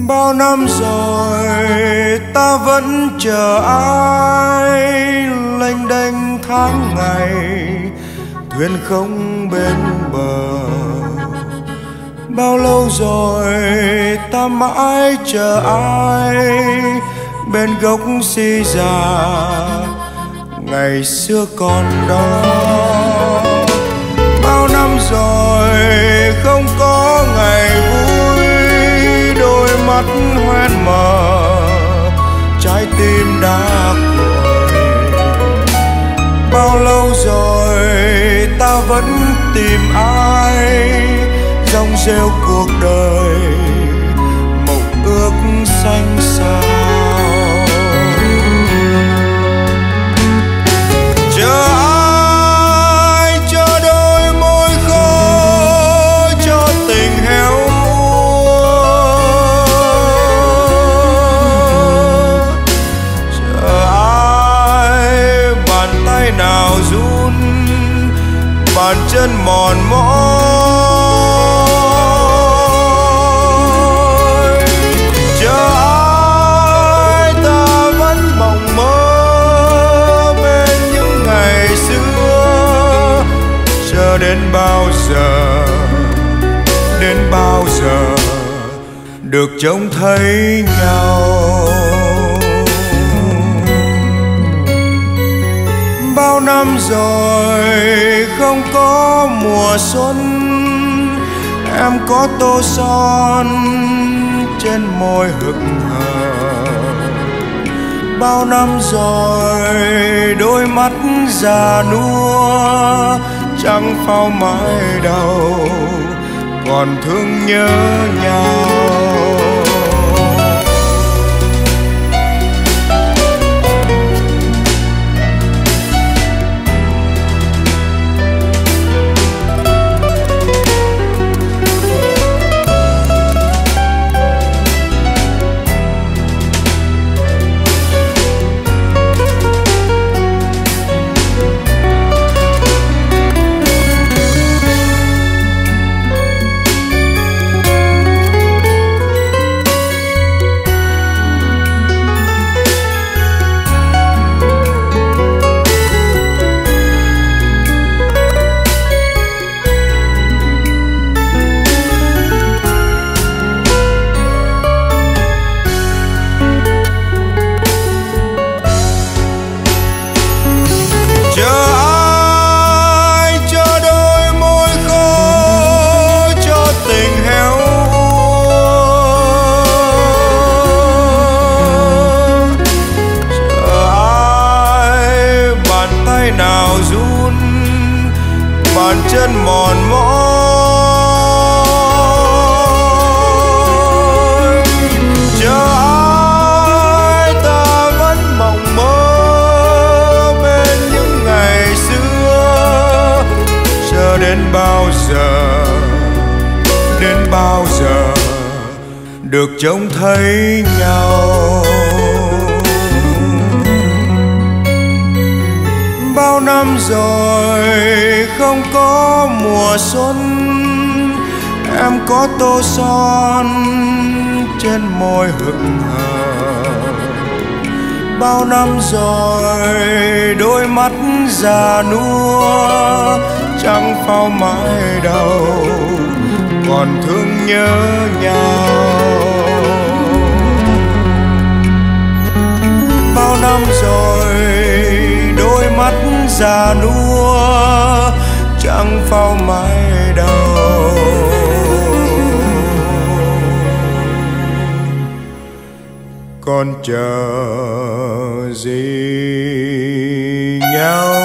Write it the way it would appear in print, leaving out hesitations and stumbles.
Bao năm rồi ta vẫn chờ ai, lênh đênh tháng ngày thuyền không bên bờ. Bao lâu rồi ta mãi chờ ai bên gốc si già ngày xưa còn đó. Bao năm rồi không có ngày vui, đôi mắt hoen mờ, trái tim đã cuội. Bao lâu rồi ta vẫn tìm ai, dòng rêu cuộc đời mộng ước xanh xao. Chờ ai, chờ đôi môi khô, cho tình héo úa. Chờ ai, bàn tay nào run, bàn chân mòn mỏi. Đến bao giờ, đến bao giờ được trông thấy nhau. Bao năm rồi không có mùa xuân, em có tô son trên môi hững hờ. Bao năm rồi đôi mắt già nua, chẳng phao mãi đâu còn thương nhớ nhau. Bàn chân mòn mỏi. Chờ ai, ta vẫn mộng mơ bên những ngày xưa. Chờ đến bao giờ, đến bao giờ được trông thấy nhau. Bao năm rồi không có mùa xuân, em có tô son trên môi hững hờ. Bao năm rồi đôi mắt già nua, chẳng phao mãi đâu còn thương nhớ nhau. Bao năm rồi đôi mắt già nua, chẳng phao mãi đâu còn chờ gì nhau.